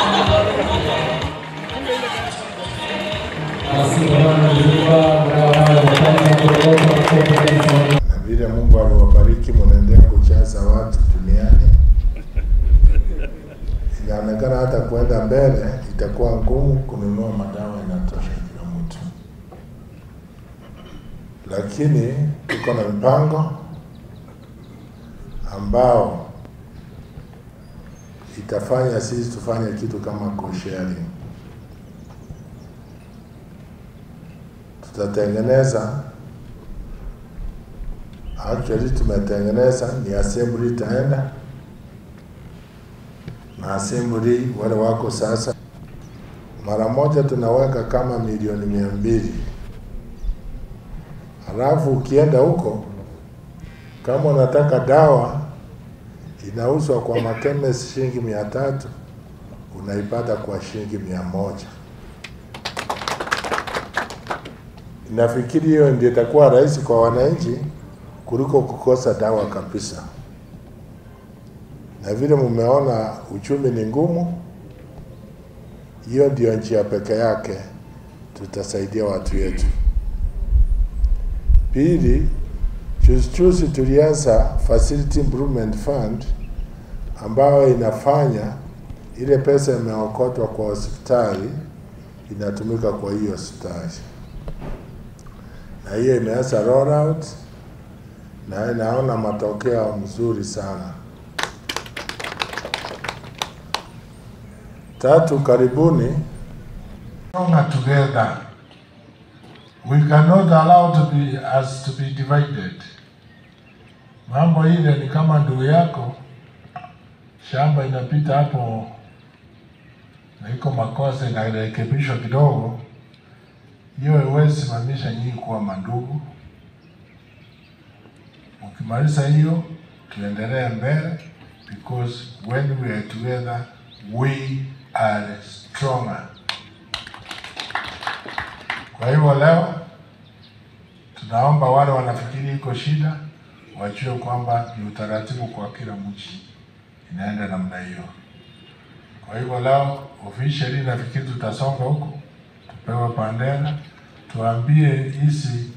Na vile Mungu aliwabariki mnaendelea kujaza watu duniani, inaonekana hata kwenda mbele itakuwa ngumu kununua madawa inatosha kila mtu. Lakini tuko na mpango ambao itafanya sisi tufanye kitu kama co-sharing. Tutatengeneza, actually tumetengeneza, ni assembly itaenda na assembly wale wako sasa. Mara moja tunaweka kama milioni 200. Halafu ukienda huko, kama unataka dawa inauzwa kwa makemesi shilingi 300, unaipata kwa shilingi 100. Nafikiri hiyo ndio itakuwa rahisi kwa wananchi kuliko kukosa dawa kabisa. Na vile mmeona uchumi ni ngumu, hiyo ndio njia pekee yake tutasaidia watu wetu. Pili, juzi tulianza Facility Improvement Fund ambayo inafanya ile pesa imeokotwa kwa hospitali inatumika kwa hiyo hospitali. Na hiyo imeanza roll out na inaona matokeo mzuri sana. Tatu, karibuni. Stronger together. We cannot allow us to be divided. Mambo ile ni kama ndugu yako, shamba inapita hapo na iko makosa inarekebishwa kidogo, hiyo haiwezi simamisha nyinyi kuwa mandugu. Ukimaliza hiyo, tuendelee mbele, because when we are together, we are stronger. Kwa hivyo leo, tunaomba wale wanafikiri iko shida, wajue kwamba ni utaratibu kwa kila mji inaenda namna hiyo. Kwa hivyo leo, officially nafikiri tutasonga huko, tupewe bandera, tuambie hizi